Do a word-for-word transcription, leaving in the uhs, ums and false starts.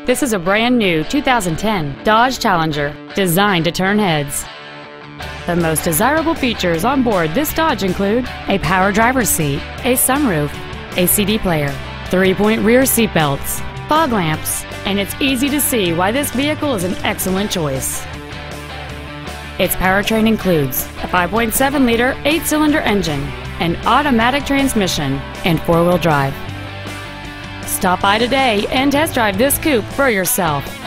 This is a brand new two thousand ten Dodge Challenger, designed to turn heads. The most desirable features on board this Dodge include a power driver's seat, a sunroof, a C D player, three-point rear seat belts, fog lamps, and it's easy to see why this vehicle is an excellent choice. Its powertrain includes a five point seven liter eight-cylinder engine, an automatic transmission, and four-wheel drive. Stop by today and test drive this coupe for yourself.